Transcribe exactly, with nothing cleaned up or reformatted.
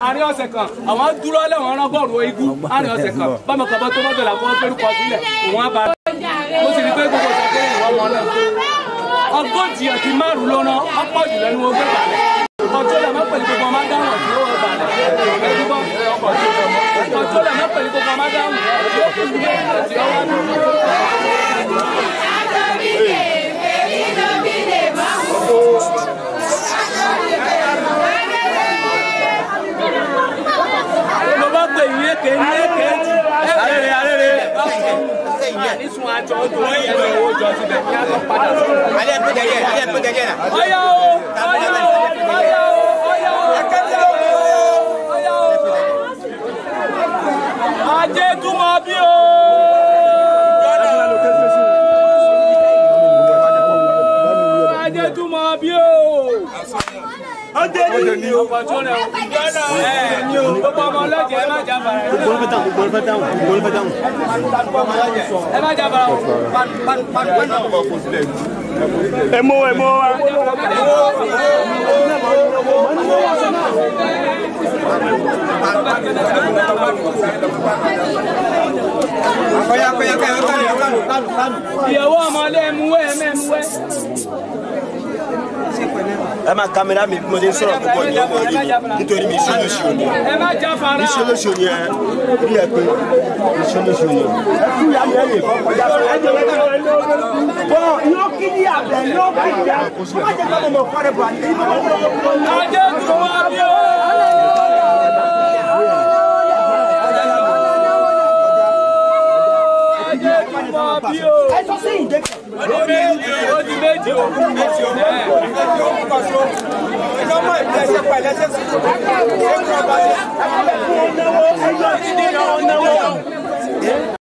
àárín ọ̀sẹ̀ kan àwọn dúró lẹ́wọ̀n ọ̀rán bọ́ọ̀lù igun àárín ọ̀sẹ̀ kan bámu kan bá tó mọ́tò làwọn pẹ̀lúkọ sílẹ̀ òun á bá mo sì rí pé gbogbo ìṣàkóso ìwọ̀n wọn náà ọgọ́jì àti márùn lọ́nà ọ̀pọ̀ jù lẹ́nu ogún balẹ̀ ọjọ́ lè má pẹ̀lú gbogbo ọmọ dáhùn tí ó wọ balẹ̀ ọjọ́ lè má pẹ̀lú gbogbo ọmọ dáhùn tí ó kú tí ó wà nínú. mo bá pè yín èké ní èké jù arére arére nísun àjọ ọdún ìwé owó jọ síbẹ̀ kí á lọ padà sí. alẹ́ pé gẹ́gẹ́ alẹ́ pé gẹ́gẹ́ náà. ọ̀yá o ọ̀yá o ọ̀yá o ọ̀yá o ẹ̀kẹ́tẹ́ o ọ̀yá o. ajé túmọ̀ bí o. ajé túmọ̀ bí o. ọdẹ ni ọkọ̀ tó rẹ̀ o. ẹ̀ ní o gbogbo ọmọ ọlọ́jẹ̀ ẹ má jábàrà. gbogbo olùfẹ́ dáhùn gbogbo olùfẹ́ dáhùn gbogbo olùfẹ́ dáhùn. ẹ má jábàrà o. ẹ mú ẹ mú wa. ìyàwó ọmọdé ẹ mú wẹ ẹ mẹ mú wẹ. ẹ máa kámẹ́rà mi mo ti ń sọ̀rọ̀ púpọ̀ ní ọmọ orí mi nítorí mi iṣẹ́ lóṣù òní iṣẹ́ lóṣù òní ẹ bí ẹ pé iṣẹ́ lóṣù òní. ẹ kú ìyá mi ẹ lè fọ́ kọjá sọ ẹ jẹ́ lẹ́jọ́ ẹ lọ́wọ́. bọ́ yóò kí ní àbẹ̀ yóò kí ní àbẹ̀ kó má jẹ́ kí ọmọ kọ́ rẹ̀ bọ̀ àti ìbọn wọn lọ́wọ́. ajé tó wá bí o. ajé tó wá bí o. ẹ sọ sí ìdẹ́kẹ̀. ó di méjì ó di méjì ó di méjì ó. Ẹjọ́ mọ̀ ìpínlẹ̀ ṣe pẹ̀lẹ́ ṣe sùn. Ẹgbẹ́ ọba ṣe. Ẹgbẹ́ fún ọ̀nàwó. Ẹjọ́ ìdíje ọ̀nàwó.